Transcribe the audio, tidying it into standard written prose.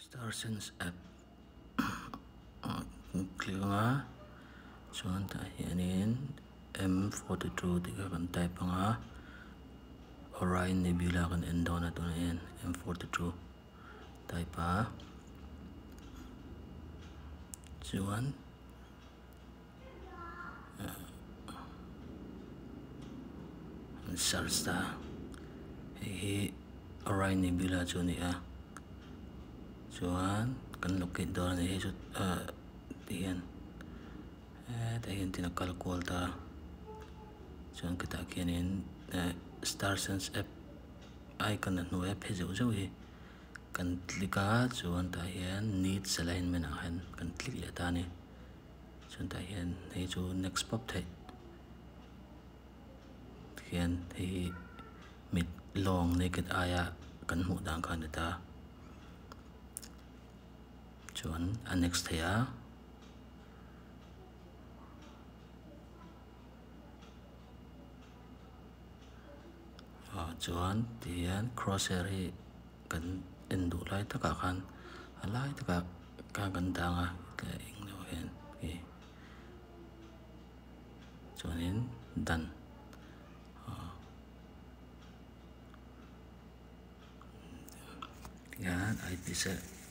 Starsense App click nga chuan ta hianin M42 tika kan type nga Orion Nebula kan en dawn atun en M42 type a chuan search ta hi Orion Nebula chu ni a chuan kan locate dawn ni hi chu tihian tinakal kual ta chuan kita kianin Starsense App icon na hnu app he zo hi kan click a chuan ta hian needs alignment a han kan click le ta ni chuan ta hian hei chu next pop thei hian hi mid long naked eye kan hmu dang khan ta chuan next thei a chuan tihian crosshair hi kan endu lai taka khan alai taka kan danga le englo hian hi chuanin done yan IP set